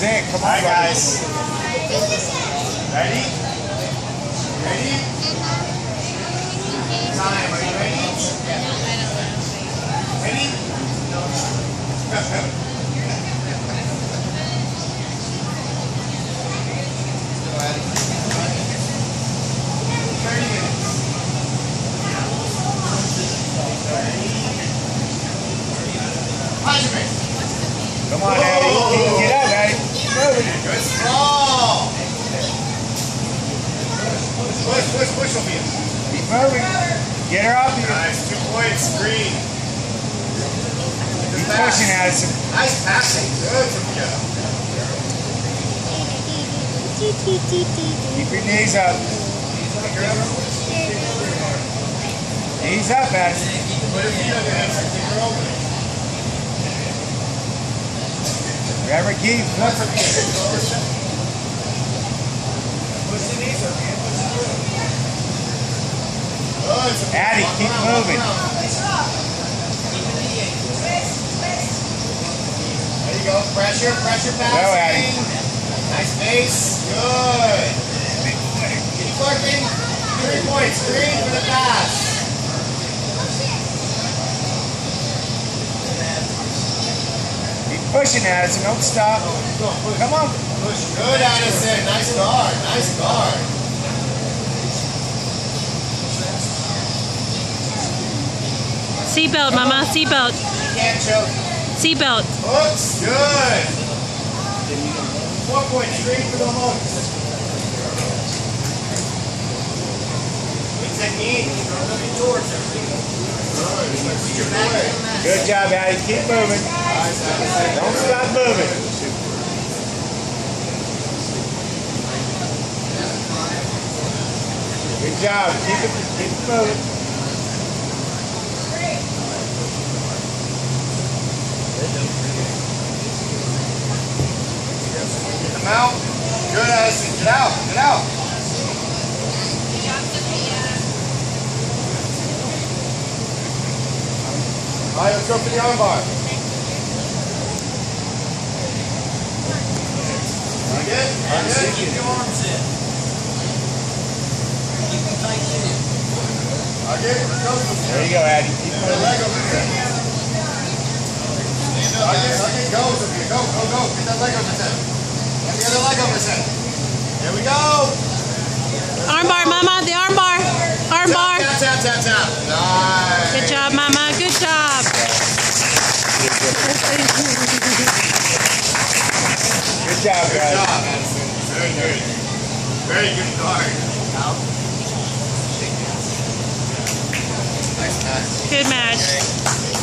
is it. Come on, Alright, guys. Ready? Ready? Time. Are you ready? Ready? 30 minutes. Come on, Eddie. Get up, Eddie. Keep moving. Good sprawl. Push, Sophia. Keep moving. Get her up here. Nice. 2 points. Green. Keep pushing, Addison. Nice passing. Good, Sophia. Keep your knees up. Knees up, Addison. Put her feet on your hips and keep her open. Grab her key. Push the knees up, man. Push it through. Good. Addie, keep moving. There you go. Pressure passing. Go, Addie. Nice base. Good. Keep working. 3 points. Green for the pass. Keep pushing, Addison. Don't stop. Come on. Push. Good, Addison. Nice guard. Nice guard. Seatbelt, Mama. Seatbelt. Can't choke. Seatbelt. Hooks. Good. 4 points. Green for the hooks. Good technique. Looking towards it. Good. Good job, Addie. Keep moving. Don't stop moving. Good job. Keep it moving. Get them out. Good, Addison. Get out. Get out. All right, let's go for the arm bar. Good. Good. Keep your arms in. Keep them tight in. Okay, let's go. There you go, Addie. Keep Get the leg over there. Okay, go, Sophia. Go. Get that leg over his head. Get the other leg over his head. There we go. Arm bar, Mama. The arm bar. Arm bar. Tap. Nice. Good job, Mama. Good job. Good job, guys. Good job, Addison. Very good. Very good guard. Nice match. Good match.